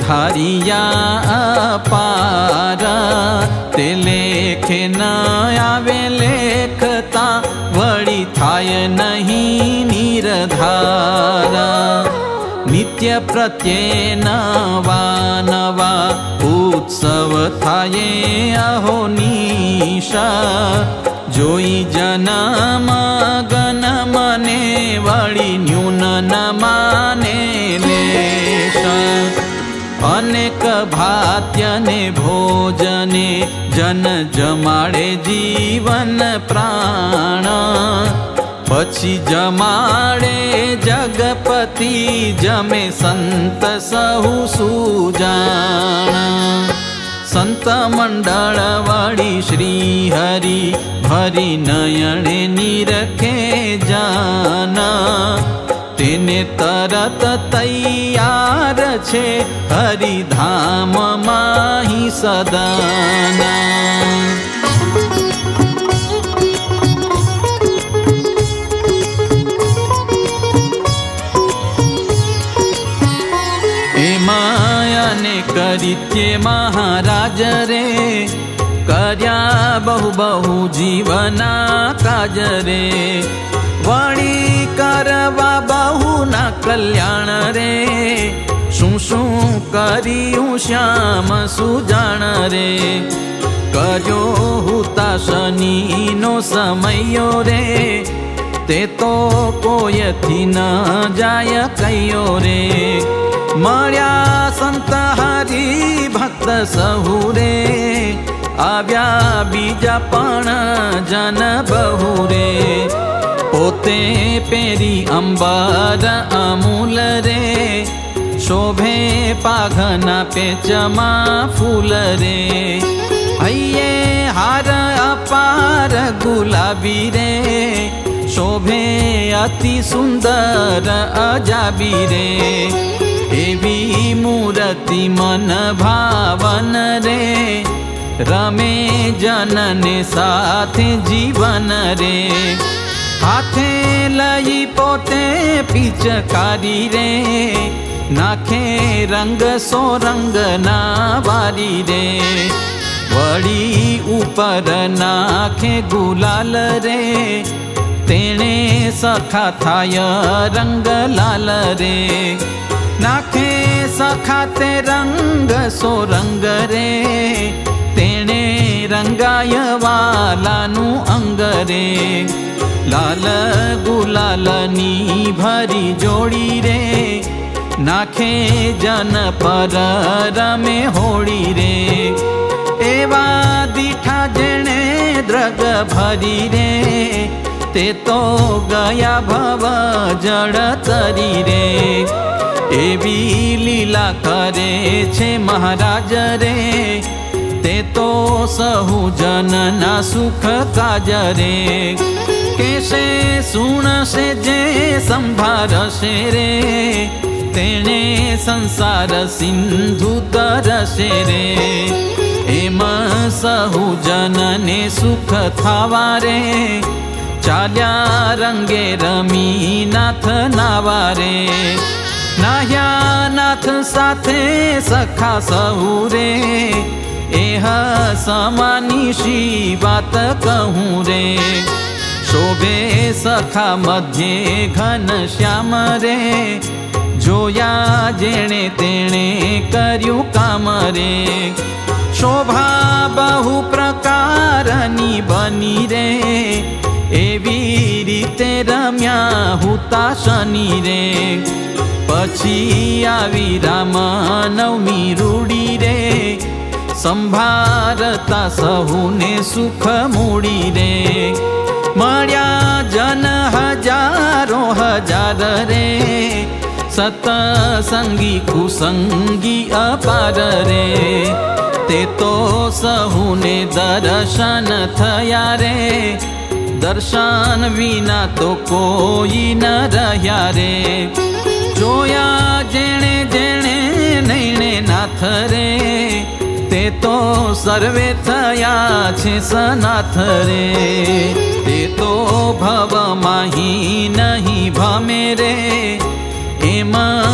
धारिया अपार ते लेखे न आवे लेखता वળી थाय नहीं निर्धारा। नित्य प्रत्ये नवा नवा उत्सव थाये अहोनिशा जोई जन्म गण मने वળી न्यून न माने लेशा। अनेक भात्यने भोजने जन जमाड़े जीवन प्राण पछी जमाड़े जगपति जमे संत सहु सुजाण। संत मंडल वળી श्री हरि भरी नयने निरखे जाना तेने तरत तैयार छे हरिधाम माही सदाना। मायाने करित्ये महाराज रे कर्या बहु बहु जीवना काज रे वળી करवा बहु ना कल्याण रे शुं शुं कर्યું श्याम सुजाण रे। कर्यो हुताशनी नो समयो रे ते तो कोयथी न जाय कयो रे। मळ्या संत हरि भक्त सहु रे आव्या बीजा पण जन बहु रे। पोते पेरी अंबर अमूल रे शोभे पाघना पेचमा फूल रे। हइये हार अपार गुलाबी रे शोभे अति सुंदर अजाबी रे। एवी मूर्ति मन भावन रे रमे जनने साथे जीवन रे। हाथे लई पोते पिचकारी रे नाखे रंग सो रंग ना वारी रे। वળી ऊपर नाखे गुलाल रे तेणे सखा थाय रंग लाल रे। नाखे सखा ते रंग सो रंग रे तेणे रंगाय वालानु अंग रे। लाल गुलाल नी भरी जोड़ी रे नाखे जन पर रमे होड़ी रे। एवा दीठा जेणे द्रग भरी रे ते तो गया भव जड़ तरी रे। एवी लीला करे छे महाराज रे ते तो सहु जनना सुख काज रे। केशे सुणसे जे संभारसे रे तेणे संसार सिंधु तरसे रे। एम सहु जनने सुख थावा रे चाल्या रंगे रमी नाथ नावा रे। नाह्या नाथ साथे सखा सहु रे एह समानी शी बात कहूँ रे। शोभे सखा मध्य घन श्याम रे जोया जेणे तेणे कर्યું काम रे। शोभा बहु प्रकारनी बनी रे एवी रीते रम्या हुता शनि रे। पछी आवी राम नवमी रूड़ी रे संभारता सहुने सुख मूड़ी रे। मळ्या जन हजारो हजार रे सतसंगी कुसंगी अपार रे। ते तो सहुने दर्शन थया रे दर्शन विना तो कोई न रह्या रे। जोया जेणे जेणे नैणे नाथ रे ते तो सर्वे थया छे सनाथ रे। ते तो भव माही नहीं भमे रे एम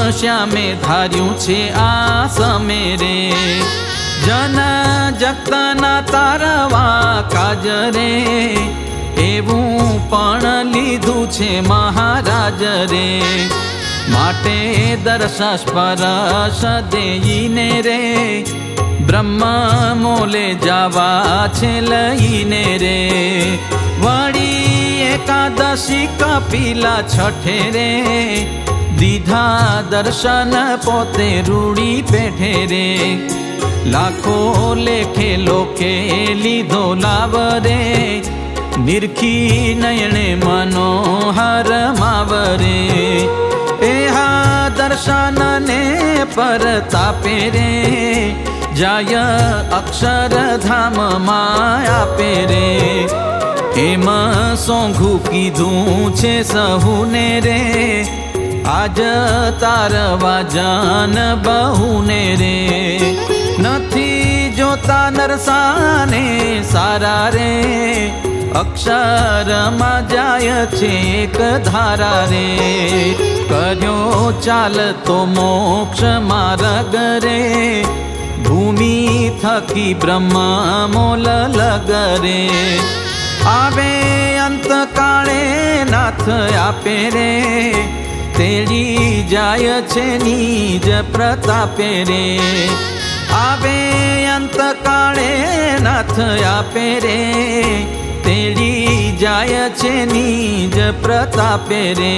श्यामे धार्यु छे आ समे रे। जन जगतना तारवा काज रे, एवं पण लीधु छे महाराज रे। माटे दर्शस परस देईने रे, ब्रह्मा मोले जावा छे लईने रे। वड़ी एकादशी कपिला छठे रे, दीधा दर्शन पोते रूड़ी पेठे रे। लाखो लेखे लोके लीधो लाव रे, निरखी नयने मनोहर मावरे। एहा दर्शन ने परतापे रे, जाय अक्षर धाम माया पेरे। एम सोंघू कीधु छे सहुने रे, आज तारवा जान बहुने रे। नथी जोता नरसाने सारा रे, अक्षर मा जाय छे एक धारा रे। कर्यो चाल तो मोक्ष मार्ग रे, भूमि थकी ब्रह्मा मोल लगरे। आवे अंत काले नाथ आपे रे, तेड़ी जाय छे निज प्रतापे रे। आवे अंत काले नाथ आपे रे, तेड़ी जाय छे निज प्रतापे रे।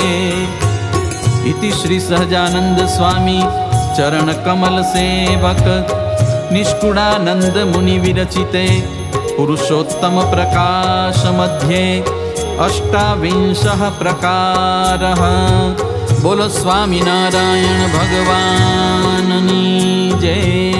इति श्री सहजानंद स्वामी चरण कमल सेवक निष्कुड़ानंद मुनि विरचिते पुरुषोत्तम प्रकाश मध्ये अष्टाविंशः प्रकारः। बोलो स्वामी नारायण भगवाननी जय।